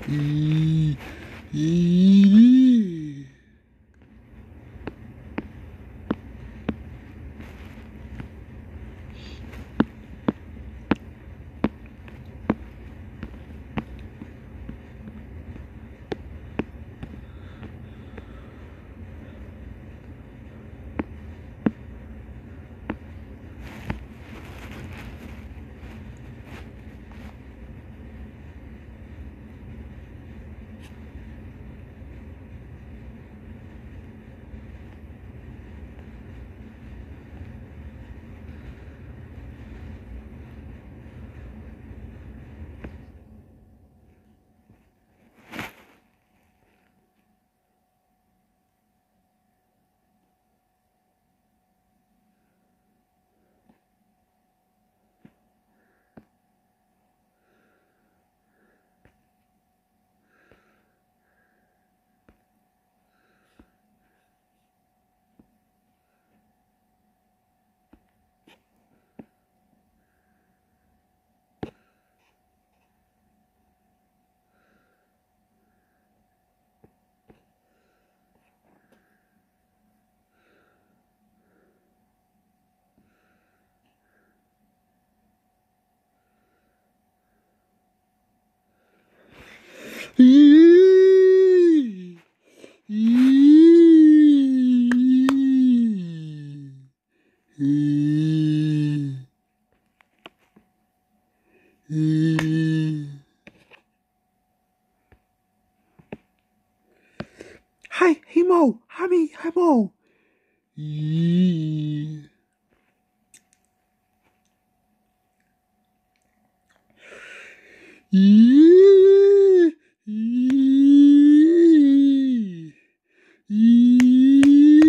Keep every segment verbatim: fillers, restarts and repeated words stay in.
E, e, e, e, e. Hi, hey Mo, hi me, hi Mo. E, e, e, e.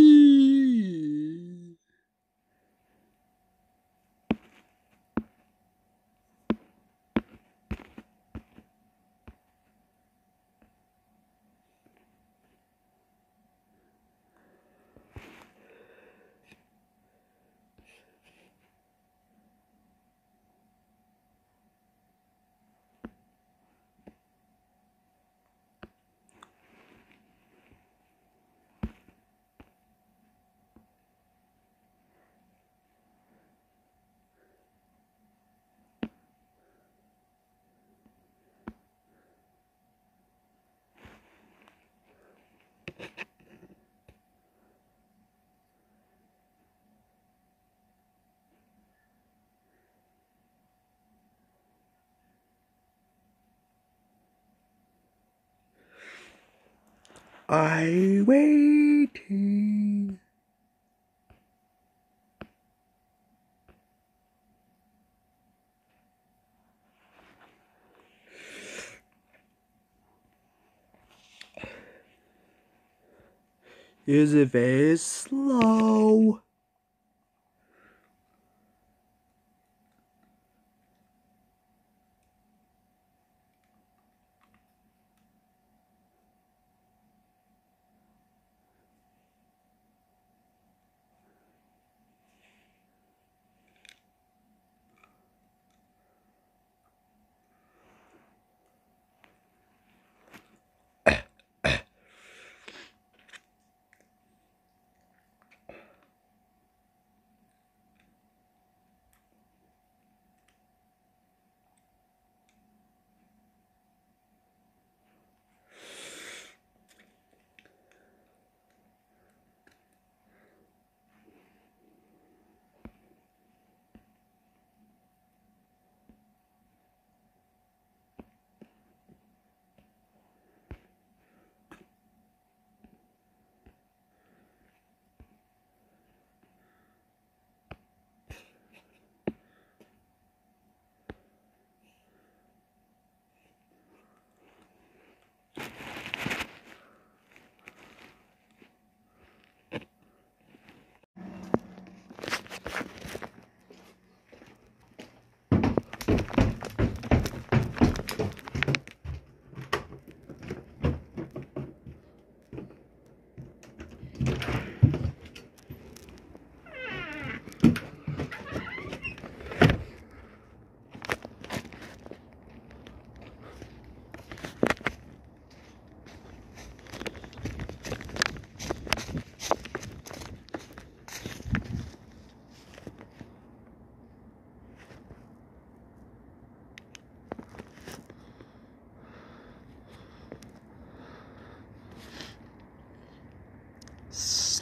I waiting. Is it very slow?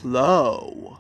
slow.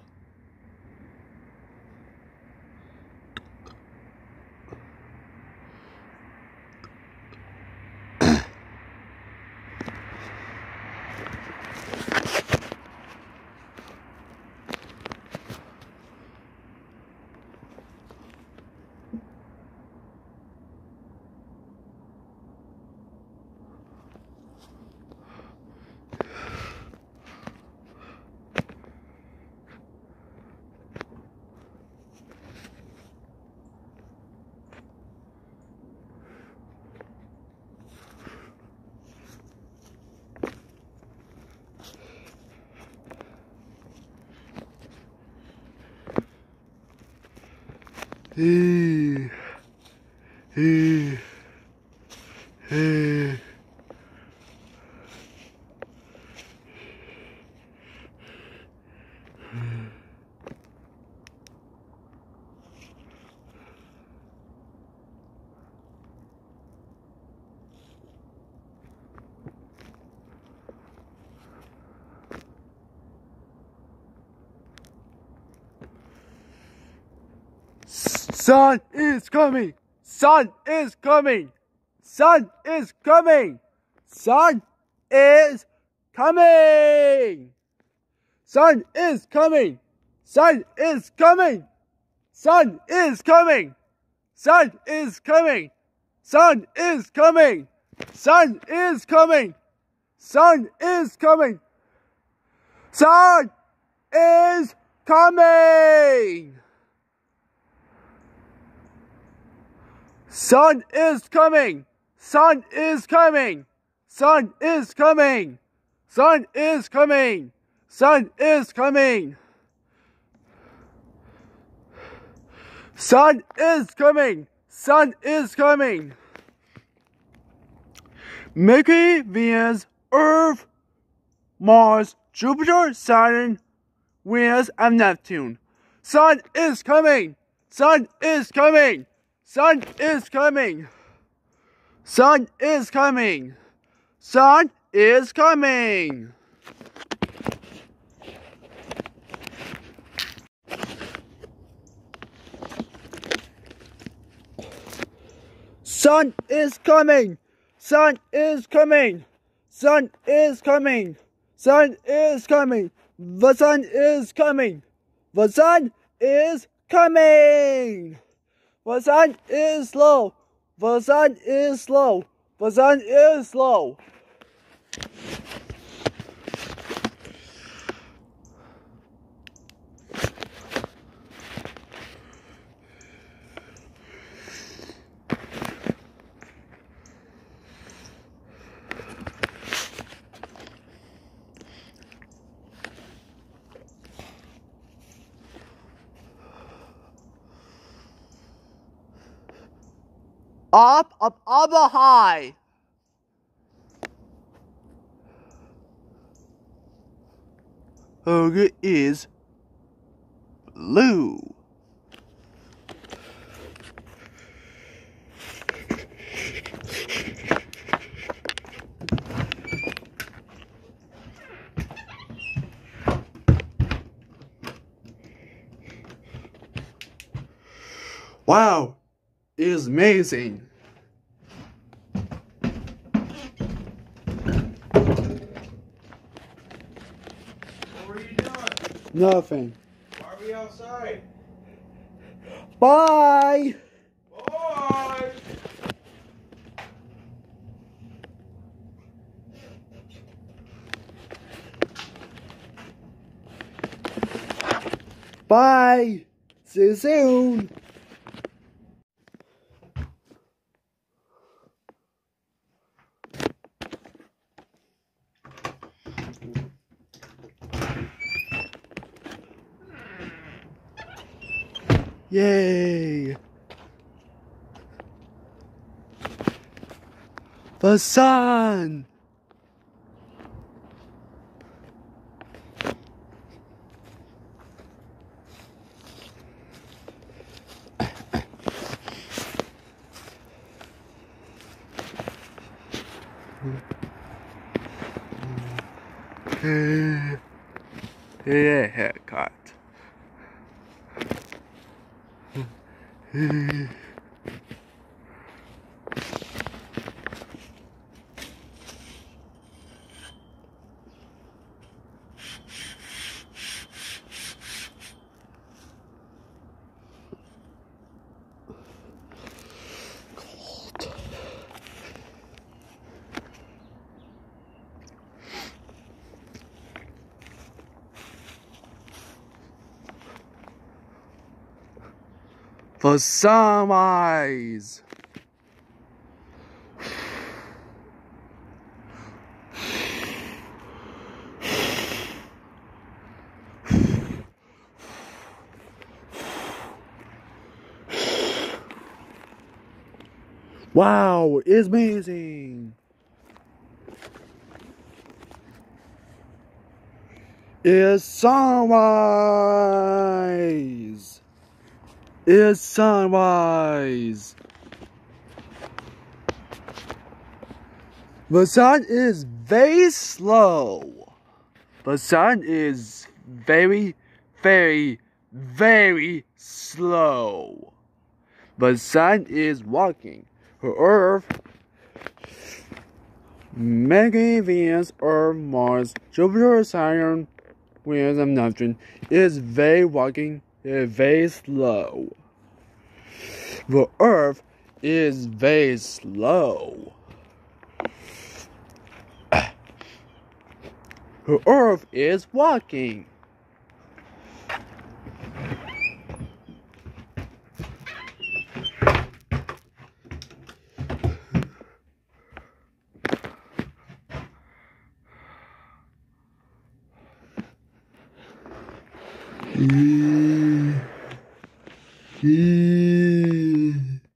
Hey, hey, hey. Sun is coming! Sun is coming! Sun is coming! Sun is coming! Sun is coming! Sun is coming! Sun is coming! Sun is coming! Sun is coming! Sun is coming! Sun is coming! Sun is coming! Sun is coming! Sun is coming! Sun is coming! Sun is coming! Sun is coming! Sun is coming! Sun is coming! Mercury, Venus, Earth, Mars, Jupiter, Saturn, Venus, and Neptune. Sun is coming! Sun is coming! Sun is coming! Sun is coming! Sun is coming! Sun is coming! Sun is coming! Sun is coming! Sun is coming! The sun is coming! The sun is coming! The sun is slow! The sun is slow! The sun is slow! Up, up, up high. Ogre is blue. Wow, it is amazing. What are you doing? Nothing. Why are we outside? Bye. Bye! Bye. See you soon. Yay! The sun! Hey. Yeah, haircut. For sunrise. Wow, it's amazing. It's sunrise. It's sunrise. The sun is very slow. The sun is very, very, very slow. The sun is walking. The Earth, Mercury, Venus, Earth, Mars, Jupiter, Saturn, Venus, and Neptune is very walking. Is very slow. The Earth is very slow. The Earth is walking. Yeah. Yeah.